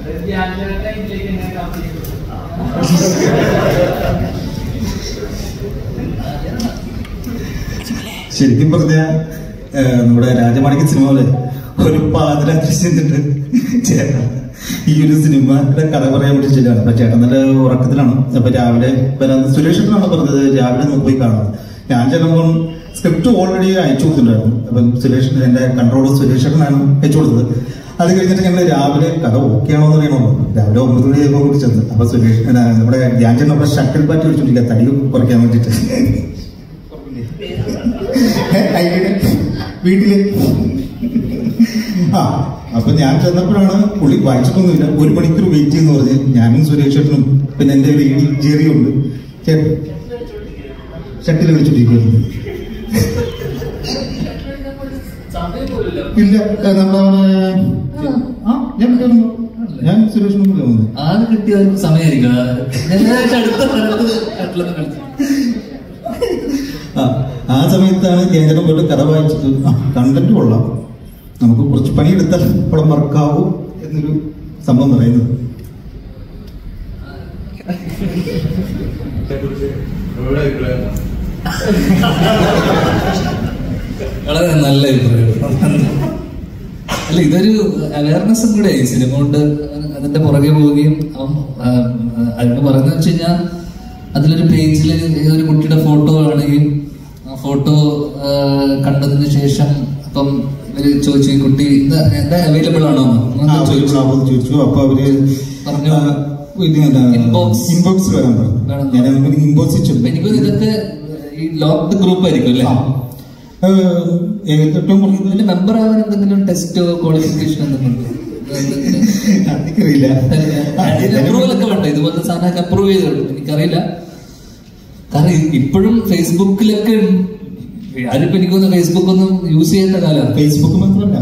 ശരിക്കും പറഞ്ഞ നമ്മുടെ രാജമാണിക്യ സിനിമയിലെ ഒരു പാതിരാത്രി ചെന്നിട്ട് ചേട്ടൻ ഈ ഒരു സിനിമയുടെ കഥ പറയാൻ വേണ്ടി ചെല്ലാണ്. അപ്പൊ ചേട്ടൻ നല്ല ഉറക്കത്തിലാണ്. അപ്പൊ രാവിലെ സുരേഷനാണ് പറഞ്ഞത് രാവിലെ നമുക്ക് പോയി കാണാം. ഞാൻ ചെല്ലുമ്പോൾ സ്ക്രിപ്റ്റ് ഓൾറെഡി അയച്ചു കൊടുത്തിട്ടുണ്ടായിരുന്നു. അപ്പം സുരേഷൻ, എന്റെ കൺട്രോളർ സുരേഷനാണ് അയച്ചു കൊടുത്തത്. അത് കഴിഞ്ഞിട്ട് ഞങ്ങൾ രാവിലെ കഥ ഓക്കെ ആണോ എന്ന് അറിയണമല്ലോ. രാവിലെ 9 മണിയായപ്പോൾ കൂടി ചെന്ന് അപ്പൊ സുരേഷ് നമ്മുടെ ധ്യാൻചന്ദ് നമ്മുടെ ഷട്ടിൽ ബാറ്റ് കളിച്ചിട്ടില്ല തടി കുറയ്ക്കാൻ വേണ്ടിട്ട് വീട്ടില്. അപ്പൊ ഞാൻ ചെന്നപ്പോഴാണ് പുള്ളി വായിച്ചിട്ടൊന്നുമില്ല. 1 മണിക്കൂർ വെയിറ്റ് ചെയ്യുന്ന പറഞ്ഞ് ഞാനും സുരേഷനും പിന്നെ എന്റെ വീട്ടിൽ ജെറിയുണ്ട്. ഷട്ടിൽ കളിച്ചോണ്ടിരിക്കുന്നു. ഇല്ല ഞാൻ സുരേഷിനും ആകെ കിട്ടിയ സമയമായിരിക്കും. ആ സമയത്താണ് കേന്ദ്രം പോയിട്ട് കഥ വായിച്ചിട്ട് കണ്ടന്റ് കൊള്ളാം, നമുക്ക് കുറച്ച് പണിയെടുത്താൽ പടം വർക്കാവും എന്നൊരു സംഭവം പറയുന്നത്. വളരെ നല്ല അല്ല, ഇതൊരു അവയർനെസ്സും കൂടെ ആയി സിനിമ കൊണ്ട്. അതിന്റെ പുറകെ പോവുകയും അതിന് പറയുന്നത് വെച്ച് കഴിഞ്ഞാൽ അതിലൊരു പേജിൽ ഒരു കുട്ടിയുടെ ഫോട്ടോ കാണുകയും ആ ഫോട്ടോ കണ്ടതിന് ശേഷം അപ്പം ഇവര് ചോദിച്ചു ഈ കുട്ടി എന്താ അവൈലബിൾ ആണോ ചോദിച്ചു. അപ്പൊ അവര് പറഞ്ഞു ഇൻബോക്സ് വരാൻ പറഞ്ഞു. എനിക്ക് ഇതൊക്കെ ഈ ലോക്ക്ഡ് ഗ്രൂപ്പ് ആയിരിക്കും അല്ലേ? ഏറ്റവും കൂടുതൽ മെമ്പർ ആവാൻ എന്തെങ്കിലും ടെസ്റ്റോ ക്വാളിഫിക്കേഷൻ എന്തെങ്കിലും അപ്രൂവൽ ഒക്കെ വേണ്ട? ഇതുപോലത്തെ സാധനമൊക്കെ അപ്രൂവ് ചെയ്തോളൂ. എനിക്കറിയില്ല. കാരണം ഇപ്പോഴും ഫേസ്ബുക്കിലൊക്കെ ആരിപ്പോ എനിക്കൊന്ന് ഫേസ്ബുക്ക് ഒന്നും യൂസ് ചെയ്യുന്ന കാലമാണ്. ഫേസ്ബുക്ക് മാത്രമല്ല,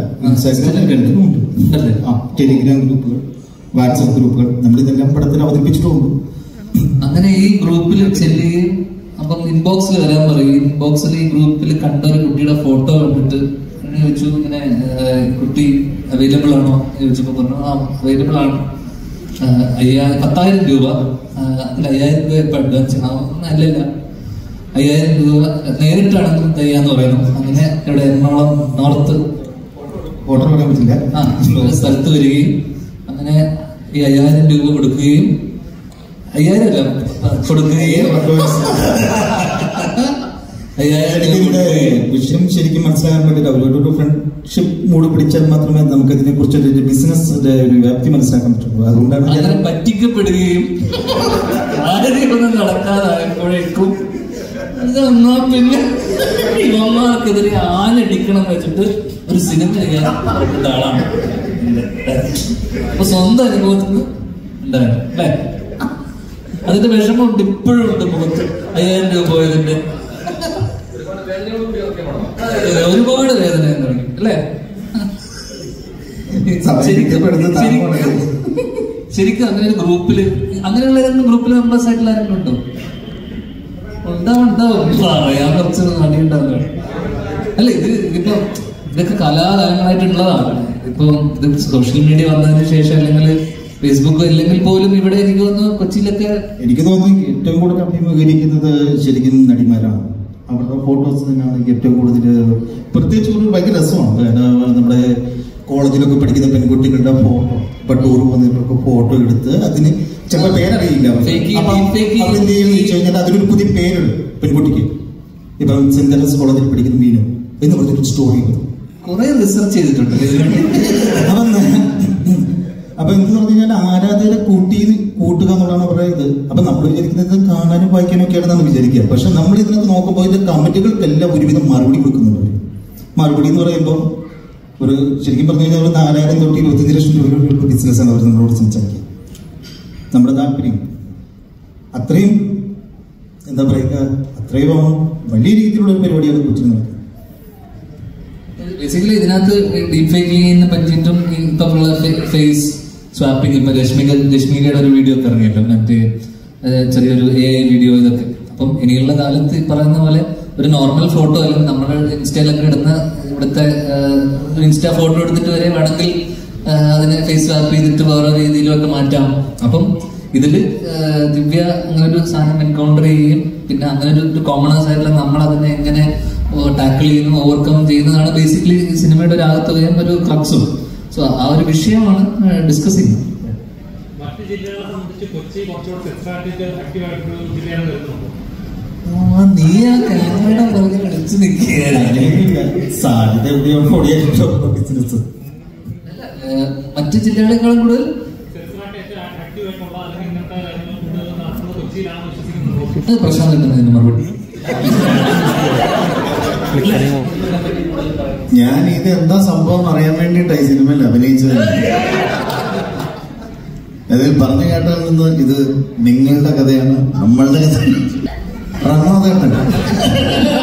ടെലിഗ്രാം ഗ്രൂപ്പുകൾ, വാട്സാപ്പ് ഗ്രൂപ്പുകൾ, നമ്മളിതെല്ലാം പടത്തിൽ അവതരിപ്പിച്ചിട്ടുണ്ട്. അങ്ങനെ ഈ ഗ്രൂപ്പിൽ ചെല്ലുകയും അപ്പം ഇൻബോക്സിൽ വരാൻ പറയും. ഇൻബോക്സിൽ ഈ ഗ്രൂപ്പിൽ കണ്ട ഒരു കുട്ടിയുടെ ഫോട്ടോ കണ്ടിട്ട് ചോദിച്ചു ഇങ്ങനെ കുട്ടി അവൈലബിൾ ആണോ ചോദിച്ചപ്പോ പറഞ്ഞു അവൈലബിൾ ആണ്, 10,000 രൂപ, അതിൽ 5,000 രൂപ ഇപ്പൊ അഡ്വാൻസ്. അല്ലല്ല, 5,000 രൂപ നേരിട്ടാണെങ്കിലും തയ്യാന്ന് പറയുന്നു. അങ്ങനെ ഇവിടെ എറണാകുളം നോർത്ത് ഓർഡർ പറയാൻ പറ്റില്ല സ്ഥലത്ത് വരികയും അങ്ങനെ ഈ 5,000 രൂപ കൊടുക്കുകയും 5,000 അല്ല കൊടുക്കുകയും വിഷയം ശരിക്കും മനസ്സിലാക്കാൻ വേണ്ടിയിട്ട് അവരോടൊരു ഫ്രണ്ട്ഷിപ്പ് മൂഡ് പിടിച്ചാൽ മാത്രമേ നമുക്ക് ഇതിനെ കുറിച്ചൊരു ബിസിനസിന്റെ ഒരു വ്യാപ്തി മനസ്സിലാക്കാൻ പറ്റുള്ളൂ. അതുകൊണ്ടാണ് അങ്ങനെ പറ്റിക്കപ്പെടുകയും ആരെയൊന്നും നടക്കാതായപ്പോഴേക്കും എന്നാ പിന്നെ ഇവന്മാർക്കെതിരെ ആനടിക്കണം വെച്ചിട്ട് ഒരു സിനിമ ചെയ്യാൻ ആളാണ്. അപ്പൊ സ്വന്തം അനുഭവത്തിൽ ഉണ്ടായിരുന്നു അല്ലേ? അതിന്റെ വിഷമമുണ്ട്, ഇപ്പോഴും ഉണ്ട് മുഖത്ത്. 5,000 രൂപ പോയതിന്റെ ഒരുപാട് വേദന തുടങ്ങി അല്ലേ? ശരിക്കും അങ്ങനെ ഒരു ഗ്രൂപ്പില് അങ്ങനെയുള്ള ഏതെങ്കിലും ഗ്രൂപ്പിൽ മെമ്പേഴ്സ് ആയിട്ടുള്ള ആരെങ്കിലും ഉണ്ടോ? ഉണ്ടാവും പറയാൻ കുറച്ച് നടിയുണ്ടാവുക. അല്ല, ഇപ്പൊ ഇതൊക്കെ കലാകാലങ്ങളായിട്ടുള്ളതാണ്. ഇപ്പൊ ഇത് സോഷ്യൽ മീഡിയ വന്നതിന് ശേഷം അല്ലെങ്കിൽ ഫേസ്ബുക്ക് അല്ലെങ്കിൽ പോലും ഇവിടെ എനിക്ക് തോന്നുന്നു കൊച്ചിയിലൊക്കെ എനിക്ക് തോന്നുന്നു ഏറ്റവും കൂടുതൽ അഭിമുഖീകരിക്കുന്നത് ശരിക്കും നടിമാരാണ്. അവരുടെ ഫോട്ടോസ് തന്നെയാണ് ഏറ്റവും കൂടുതൽ. പ്രത്യേകിച്ച് ഒരു ഭയങ്കര രസമാണ്. നമ്മുടെ കോളേജിലൊക്കെ പഠിക്കുന്ന പെൺകുട്ടികളുടെ ഫോട്ടോ, ഇപ്പൊ ടൂർ പോകുന്നതിലൊക്കെ ഫോട്ടോ എടുത്ത് അതിന് ചിലപ്പോൾ പേരറിയില്ല. അവരെന്ത് ചെയ്യുന്നു വെച്ച് കഴിഞ്ഞാൽ അതിനൊരു പുതിയ പേരുണ്ട് പെൺകുട്ടിക്ക്. ഇപ്പം സെന്റ് തെരേസ കോളേജിൽ പഠിക്കുന്ന മീനു എന്ന് പറഞ്ഞൊരു സ്റ്റോറി കുറെ റിസർച്ച് ചെയ്തിട്ടുണ്ട്. അപ്പൊ എന്ത് പറഞ്ഞു കഴിഞ്ഞാൽ ആരാധകരെ കൂട്ടുക എന്നുള്ളതാണ് പറയുന്നത്. അപ്പൊ നമ്മൾ വിചാരിക്കുന്നത് കാണാനും വായിക്കാനും ഒക്കെയാണ് നമ്മൾ വിചാരിക്കുക. പക്ഷെ നമ്മൾ ഇതിനകത്ത് നോക്കുമ്പോൾ ഇതിന്റെ കമന്റുകൾക്കെല്ലാം ഒരുവിധം മറുപടി കൊടുക്കുന്നുണ്ട്. മറുപടി എന്ന് പറയുമ്പോൾ ഒരു ശരിക്കും പറഞ്ഞു കഴിഞ്ഞാൽ 4,000 തൊട്ട് 25 ലക്ഷം രൂപയുടെ ബിസിനസ്സാണ് അവർ നമ്മളോട് സംസാരിക്കുക. നമ്മുടെ താല്പര്യം അത്രയും എന്താ പറയുക, അത്രയും വലിയ രീതിയിലുള്ള ഒരു പരിപാടിയാണ് കൊച്ചിയിൽ നടക്കുന്നത്. ബേസിക്കലി ഇതിനകത്ത് ഡീപ് ഫേക്കിങ്ങിനെ പറ്റിയിട്ടും ഇപ്പൊ ഫേസ് സ്വാപ്പിംഗ്, ഇപ്പൊ രശ്മികയുടെ ഒരു വീഡിയോ ഒക്കെ ഇറങ്ങിയല്ലോ, മറ്റേ ചെറിയൊരു AI വീഡിയോ, ഇതൊക്കെ. അപ്പം ഇനിയുള്ള കാലത്ത് പറയുന്ന പോലെ ഒരു നോർമൽ ഫോട്ടോ അല്ലെങ്കിൽ നമ്മുടെ ഇൻസ്റ്റയിലൊക്കെ ഇടുന്ന ഇവിടുത്തെ ഇൻസ്റ്റാ ഫോട്ടോ എടുത്തിട്ട് വരെ വേണമെങ്കിൽ അതിനെ ഫേസ് വാപ്പ് ചെയ്തിട്ട് വേറെ രീതിയിലൊക്കെ മാറ്റാം. അപ്പം ഇതില് ദിവ്യ അങ്ങനെ ഒരു സാധനം എൻകൗണ്ടർ ചെയ്യുകയും പിന്നെ അങ്ങനെ ഒരു കോമണേഴ്സ് ആയിട്ടുള്ള നമ്മൾ അതിനെ എങ്ങനെ ടാക്കിൾ ചെയ്യുന്നു, ഓവർകം ചെയ്യുന്നതാണ് ബേസിക്കലി സിനിമയുടെ ഒരു ആകത്തുകയും ഒരു ക്ലബ്സും. സോ ആ ഒരു വിഷയമാണ് ഡിസ്കസ് ചെയ്യുന്നത്. നീ ആ ക്യാമറയുടെ പുറകെ കളിച്ച് നിൽക്കുകയാണ്. മറ്റു ജില്ലകളെക്കാളും കൂടുതൽ പ്രശ്നം കിട്ടുന്നതിന് മറുപടി ഞാൻ ഇത് എന്താ സംഭവം അറിയാൻ വേണ്ടിയിട്ടായി സിനിമയിൽ അഭിനയിച്ചത്. അതിൽ പറഞ്ഞു കേട്ടാൽ നിന്ന് ഇത് നിങ്ങളുടെ കഥയാണ്, നമ്മളുടെ കഥ.